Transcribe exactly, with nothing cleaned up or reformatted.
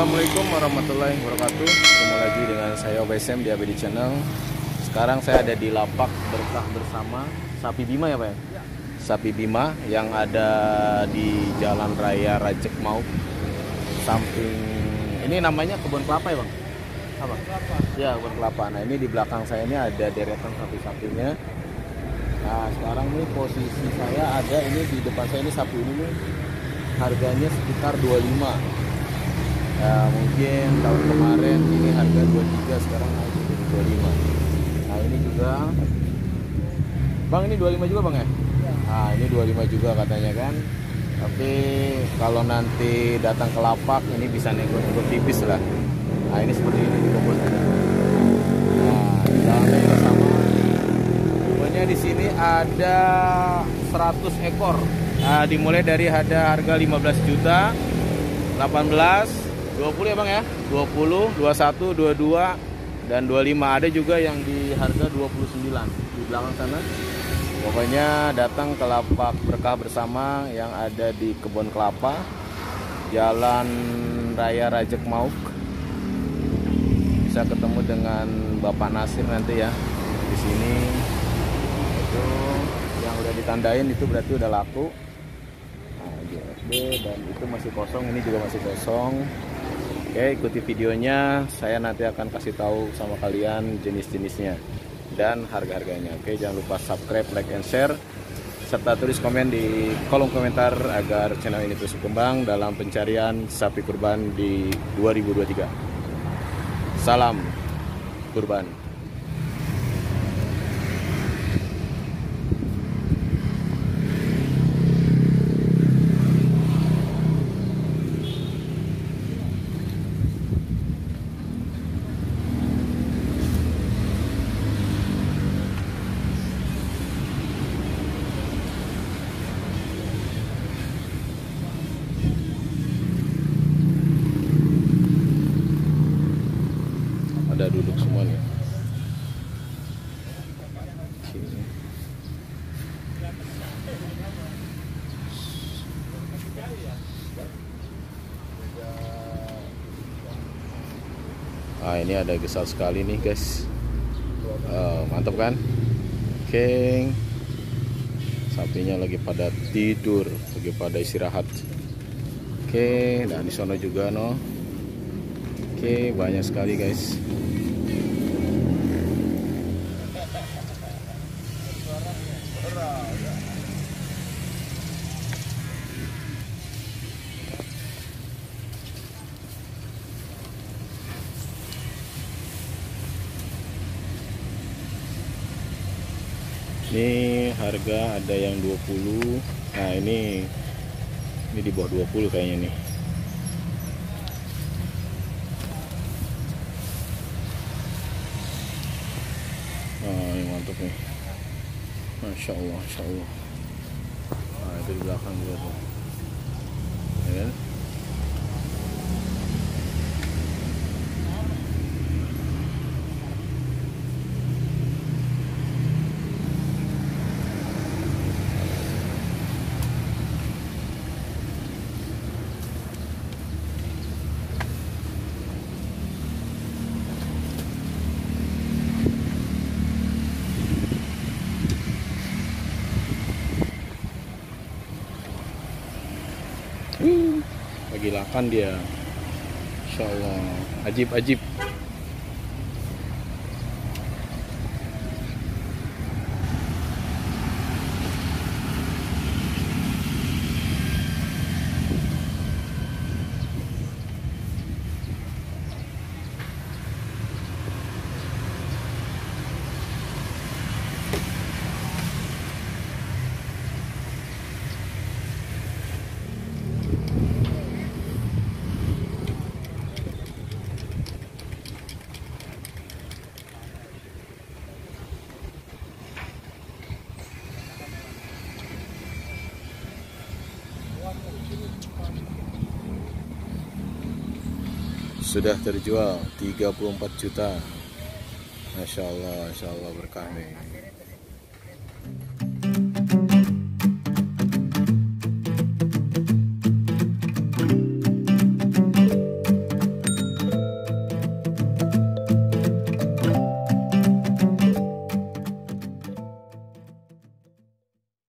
Assalamualaikum warahmatullahi wabarakatuh. Ketemu lagi dengan saya O B S M di A B D Channel. Sekarang saya ada di lapak berkah bersama Sapi Bima ya Pak ya? Sapi Bima yang ada di Jalan Raya Rajek Mauk. Samping ini namanya kebun kelapa ya Bang? Apa? Kelapa. Ya, kebun kelapa. Nah ini di belakang saya ini ada deretan sapi-sapinya. Nah sekarang nih posisi saya ada ini di depan saya ini sapi ini nih harganya sekitar dua puluh lima. Ya, mungkin tahun kemarin ini harga dua puluh tiga, sekarang naik jadi dua puluh lima. Nah ini juga Bang, ini dua puluh lima juga Bang ya? Nah ini dua puluh lima juga katanya kan. Tapi kalau nanti datang ke lapak ini bisa nego-nego tipis lah. Nah ini seperti ini di kebun. Nah di dalamnya juga sama. Pokoknya di sini ada seratus ekor. Nah dimulai dari ada harga lima belas juta, delapan belas, dua puluh ya Bang ya, dua puluh, dua puluh satu, dua puluh dua, dan dua puluh lima. Ada juga yang di harga dua puluh sembilan di belakang sana. Pokoknya datang ke lapak berkah bersama yang ada di kebun kelapa, Jalan Raya Rajek Mauk. Bisa ketemu dengan Bapak Nasir nanti ya di sini. Itu yang udah ditandain itu berarti udah laku. Nah, G S B dan itu masih kosong, ini juga masih kosong. Oke, ikuti videonya, saya nanti akan kasih tahu sama kalian jenis-jenisnya dan harga-harganya. Oke, jangan lupa subscribe, like, and share, serta tulis komen di kolom komentar agar channel ini terus berkembang dalam pencarian sapi kurban di dua ribu dua puluh tiga. Salam kurban. Ada duduk semua nih. Sini. Ah ini ada besar sekali nih guys. Oh, mantap kan? Oke. Sapinya lagi pada tidur, lagi pada istirahat. Oke, dan di sana juga no. Oke, banyak sekali guys. Ini harga ada yang dua puluh. Nah, ini ini di bawah dua puluh kayaknya nih. Nah, ini mantap nih. Masya Allah, Masya Allah. Nah, itu di belakang juga tuh. Ya kan? Lagi lakan dia. Insya Allah. Ajib, ajib. Sudah terjual tiga puluh empat juta. Masya Allah, Masya Allah, berkah nih.